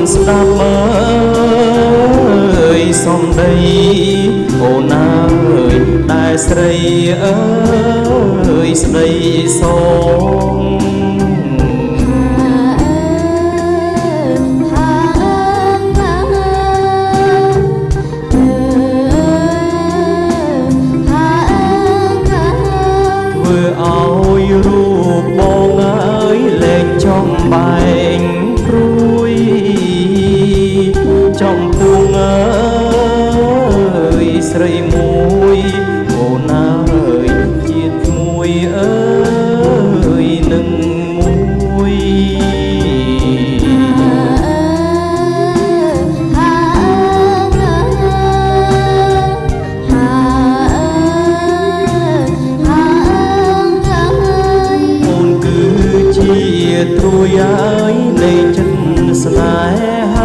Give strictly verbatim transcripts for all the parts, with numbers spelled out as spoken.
ស្ដាប់មើលសំដីអូនអើយតែស្រីអើយស្ដីសងធ្វើឲ្យរូបបងអើយលែងចំបែងព្រួយចំពួងអើយស្រីមួយអូនអើយជាតិមួយអើយនឹងមួយអូនគឺជាត្រួយអើយនៃចិត្តស្នេហា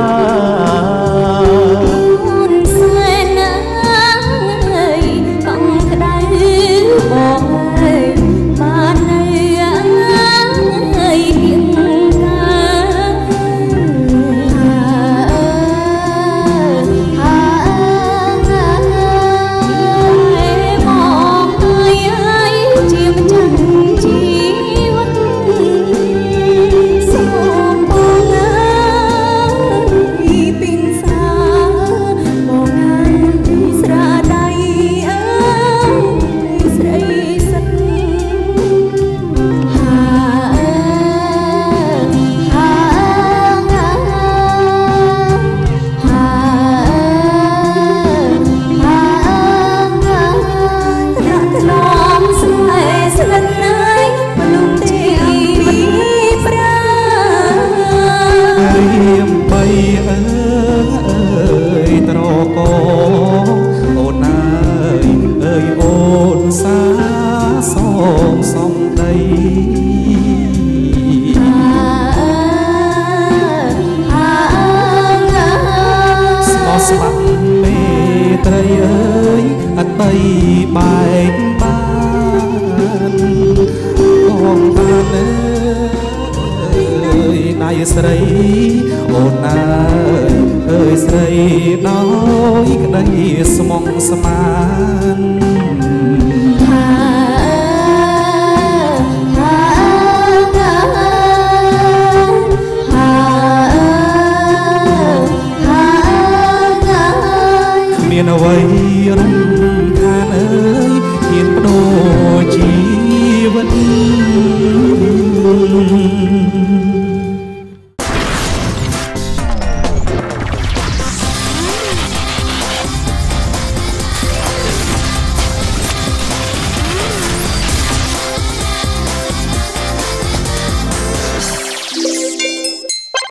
អូនអើយអើយអូនសាសងសំដីស្មោះស្ម័គ្រមេត្រីអើយអតីបែកបានបងបានអើយដៃស្រីអូនអើយអើយស្រីដោយក្តីស្មងស្មាន